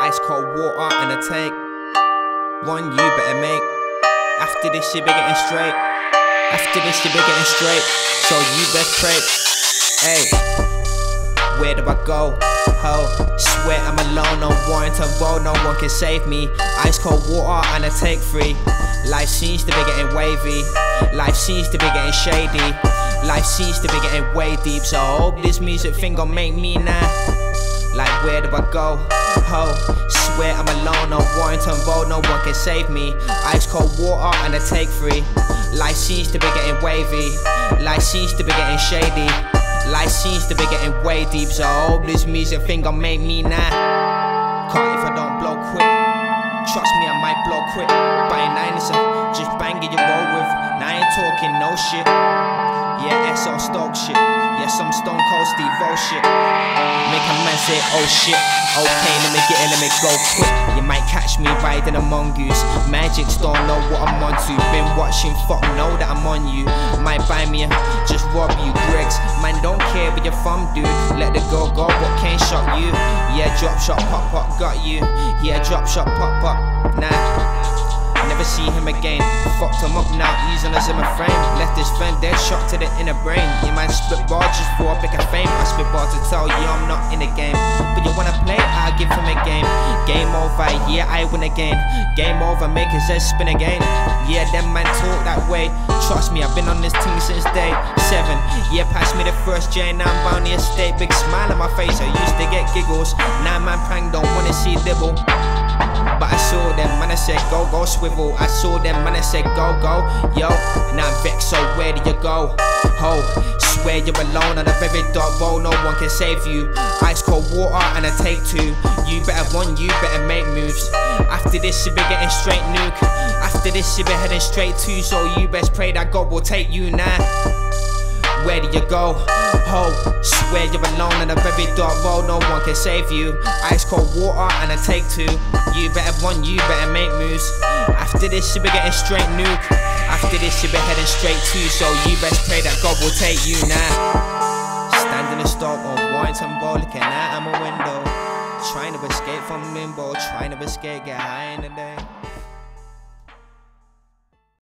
Ice cold water and a take. One you better make. After this you be getting straight. After this you be getting straight. So you best pray. Hey, where do I go? Ho, swear I'm alone, no warrant to roll, no one can save me. Ice cold water and a take free. Life seems to be getting wavy. Life seems to be getting shady. Life seems to be getting way deep. So I hope this music thing gon' make me now. Like where do I go? Ho, swear I'm alone, no warrant to roll, no one can save me. Ice cold water and a take free. Life seems to be getting wavy. Life seems to be getting shady. Life seems to be getting way deep. So I hope this music thing gon' make me now. Cause if I don't blow quick, trust me I might blow quick. By 9 is just banging you roll with. Now I ain't talking no shit. Yeah, SO Stoke shit. Yeah, some Stone Cold Steve O shit. Make a man say oh shit. Okay, let me get it, let me go quick. You might catch me riding a mongoose. Magics don't know what I'm onto. Been watching, fuck know that I'm on you. Might buy me a, just rob you, Gregs. Man don't care where you're from, dude. Let the girl go, but can't shot you. Yeah, drop shot, pop pop, got you. Yeah, drop shot, pop pop. Nah, never see him again. Fucked him up now, using us in my frame. Left his friend dead, shot to the inner brain. You man spit ball just for a bit of fame. I spit ball to tell you I'm not in the game. But you wanna play, I'll give him a game. Game over, yeah, I win again. Game over, make his head spin again. Yeah, them man talk that way. Trust me, I've been on this team since day 7. Yeah, pass me the first J, now I'm bound the estate. Big smile on my face, I used to get giggles. Now man prank, don't wanna see dibble. But I saw them, man, I said go, go, swivel. I saw them, man, I said go, go. Yo, now I'm vexed, so where do you go? Ho, swear you're alone on a very dark road, no one can save you. Ice cold water and a take two. You better run, you better make moves. After this you be getting straight nuke. After this you be heading straight to. So you best pray that God will take you now. Where do you go? Ho, swear you're alone on a very dark road, no one can save you. Ice cold water and a take two. You better run, you better make moves. After this you be getting straight nuke. After this you be heading straight to. So you best pray that God will take you now. Standing in stock on Warrington Road, looking out at my window. Trying to escape from limbo, trying to escape, get high in the day.